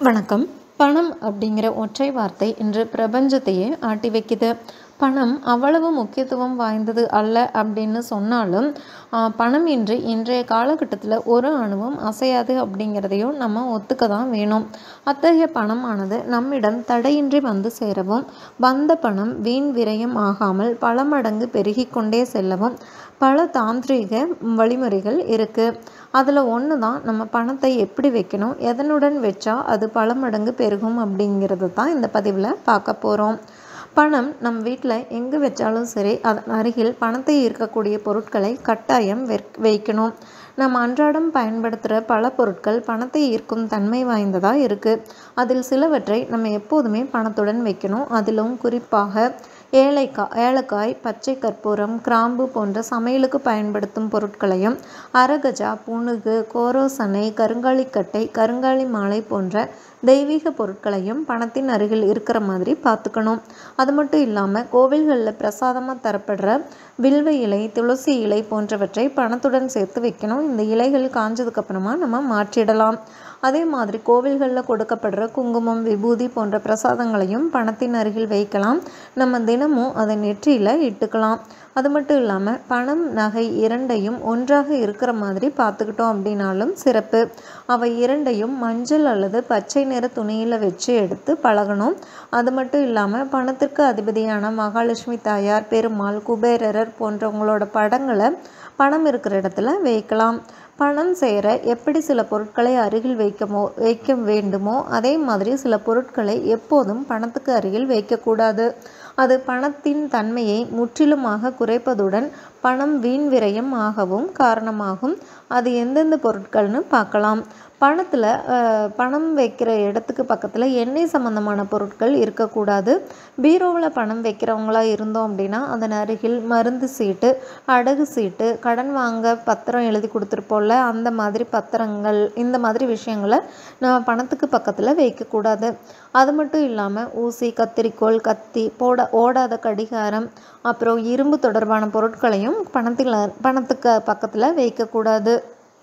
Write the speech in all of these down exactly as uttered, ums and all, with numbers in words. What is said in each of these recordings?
வணக்கம். பணம் அப்படிங்கிற ஒற்றை வார்த்தை இன்று பிரபஞ்சத்தையே ஆட்டி வைக்குது. பணம் அவ்வளவு முக்கியத்துவம் வாய்ந்தது அல்ல அப்படின்னு சொன்னாலும் பணம் இன்றி இன்றைய காலகட்டத்தில் ஒரு அணுவும் அசையாது அப்படிங்கிறதையும் நம்ம ஒத்துக்க தான் வேணும். அத்தகைய பணமானது நம்மிடம் தடையின்றி வந்து சேரவும், வந்த பணம் வீண் விரயம் ஆகாமல் பல மடங்கு பெருகி கொண்டே செல்லவும் பல தாந்திரீக வழிமுறைகள் இருக்குது. அதில் ஒன்று தான் நம்ம பணத்தை எப்படி வைக்கணும், எதனுடன் வச்சா அது பல மடங்கு பெருகும் அப்படிங்கிறது தான் இந்த பதிவில் பார்க்க போகிறோம். பணம் நம் வீட்டில் எங்கே வச்சாலும் சரி, அதன் அருகில் பணத்தை ஈர்க்கக்கூடிய பொருட்களை கட்டாயம் வைக்கணும். நம்ம அன்றாடம் பயன்படுத்துகிற பல பொருட்கள் பணத்தை ஈர்க்கும் தன்மை வாய்ந்ததாக இருக்குது. அதில் சிலவற்றை நம்ம எப்போதுமே பணத்துடன் வைக்கணும். அதிலும் குறிப்பாக ஏலைக்காய் ஏலக்காய் பச்சை கற்பூரம், கிராம்பு போன்ற சமையலுக்கு பயன்படுத்தும் பொருட்களையும், அரகஜா, புனுகு, கோரோசனை, கருங்காலிக்கட்டை, கருங்காலி மாலை போன்ற தெய்வீக பொருட்களையும் பணத்தின் அருகில் இருக்கிற மாதிரி பார்த்துக்கணும். அது மட்டும் இல்லாமல் கோவில்களில் பிரசாதமாக தரப்படுற வில்வ இலை, துளசி இலை போன்றவற்றை பணத்துடன் சேர்த்து வைக்கணும். இந்த இலைகள் காஞ்சதுக்கப்புறமா நம்ம மாற்றிடலாம். அதே மாதிரி கோவில்களில் கொடுக்கப்படுற குங்குமம், விபூதி போன்ற பிரசாதங்களையும் பணத்தின் அருகில் வைக்கலாம். நம்ம தினமும் அதை நெற்றியில் இட்டுக்கலாம். அது மட்டும் இல்லாமல் பணம், நகை இரண்டையும் ஒன்றாக இருக்கிற மாதிரி பார்த்துக்கிட்டோம் அப்படின்னாலும் சிறப்பு. அவை இரண்டையும் மஞ்சள் அல்லது பச்சை நிற துணியில் வச்சு எடுத்து பழகணும். அது மட்டும் இல்லாமல் பணத்திற்கு அதிபதியான மகாலட்சுமி தாயார், பெருமாள், குபேரர் போன்றவங்களோட படங்களை பணம் இருக்கிற இடத்துல வைக்கலாம். பணம் சேர எப்படி சில பொருட்களை அருகில் வைக்கமோ வைக்க வேண்டுமோ அதே மாதிரி சில பொருட்களை எப்போதும் பணத்துக்கு அருகில் வைக்கக்கூடாது. அது பணத்தின் தன்மையை முற்றிலுமாக குறைப்பதுடன் பணம் வீண் விரயம் ஆகவும் காரணமாகும். அது எந்தெந்த பொருட்கள்னு பார்க்கலாம். பணத்தில் பணம் வைக்கிற இடத்துக்கு பக்கத்தில் எண்ணெய் சம்மந்தமான பொருட்கள் இருக்கக்கூடாது. பீரோவில் பணம் வைக்கிறவங்களா இருந்தோம் அப்படின்னா அதன் அருகில் மருந்து சீட்டு, அடகு சீட்டு, கடன் வாங்க பத்திரம் எழுதி கொடுத்துருப்போம்ல அந்த மாதிரி பத்திரங்கள், இந்த மாதிரி விஷயங்களை நம்ம பணத்துக்கு பக்கத்தில் வைக்கக்கூடாது. அது மட்டும் இல்லாமல் ஊசி, கத்திரிக்கோள், கத்தி, போட ஓடாத கடிகாரம், அப்புறம் இரும்பு தொடர்பான பொருட்களையும் பணத்தில் பணத்துக்கு பக்கத்தில் வைக்கக்கூடாது.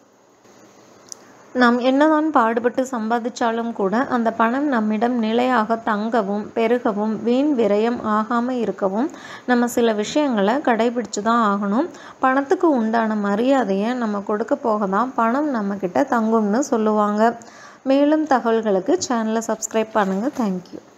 நாம் என்னதான் பாடுபட்டு சம்பாதிச்சாலும் கூட அந்த பணம் நம்மிடம் நிலையாக தங்கவும், பெருகவும், வீண் விரயம் ஆகாமல் இருக்கவும் நம்ம சில விஷயங்களை கடைபிடிச்சு தான் ஆகணும். பணத்துக்கு உண்டான மரியாதையை நம்ம கொடுக்க போக தான் பணம் நம்மக்கிட்ட தங்கும்னு சொல்லுவாங்க. மேலும் தகவல்களுக்கு சேனலை சப்ஸ்கிரைப் பண்ணுங்கள். தேங்க்யூ.